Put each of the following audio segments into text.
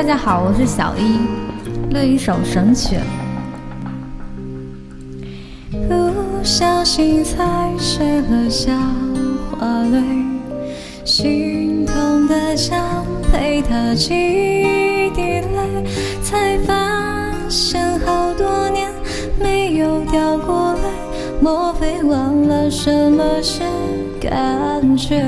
大家好，我是小一，乐一首神曲。不小心踩碎了小花蕊，心痛的想陪它几滴泪，才发现好多年没有掉过泪，莫非忘了什么是感觉？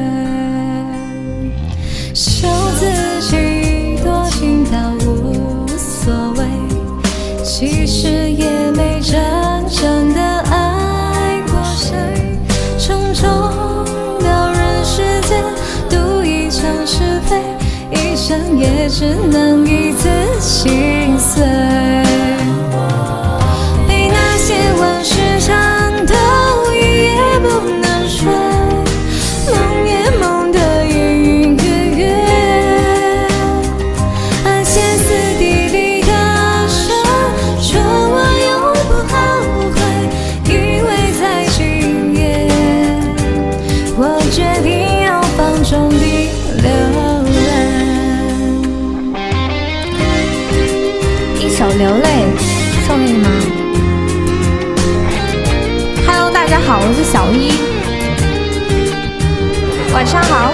笑自己多情到无所谓，其实也没真正的爱过谁。匆匆了人世间，赌一场是非，一生也只能一次心碎。被那些往事缠斗，一夜不能睡，梦也梦得隐隐约约，爱歇斯底里的深，说我永不后悔，因为在今夜，我决定要放纵地流泪。一首流泪送给你吗？大家好，我是小一，晚上好。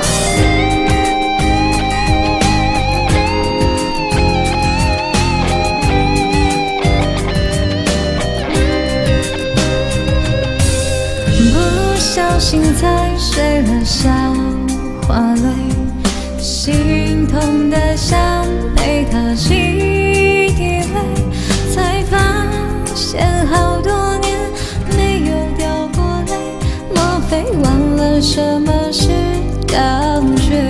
不小心踩碎了小花蕊，心痛的想陪它几滴泪，才发现好多年没有掉过泪，莫非忘了什么是感觉？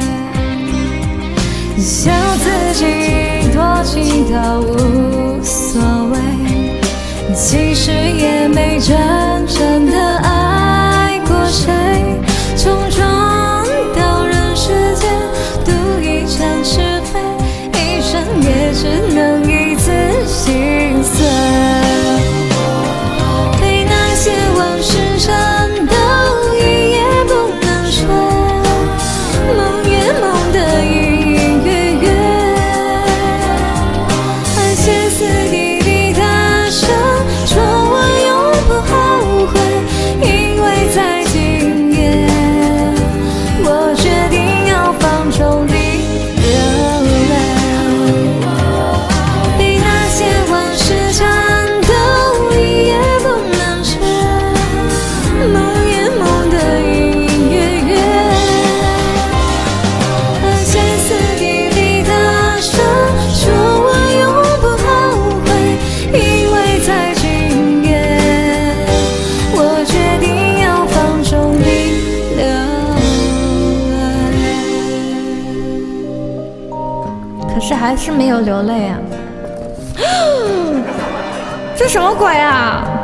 笑自己多情到无所谓，其实也没真正的爱过谁。匆匆到人世间，赌一场是非，一生也只能一次心碎。往事缠斗，一夜不能睡，梦也梦得隐隐约约，爱歇斯底里的深，说我永不后悔，因为在今夜，我决定要放纵地流泪。被那些往事缠斗，一夜不能睡，梦也梦得隐隐约约，爱歇斯底里的深，说我永不后悔，因为在今夜，我决定要放纵地流泪。可是还是没有流泪啊！这什么鬼啊！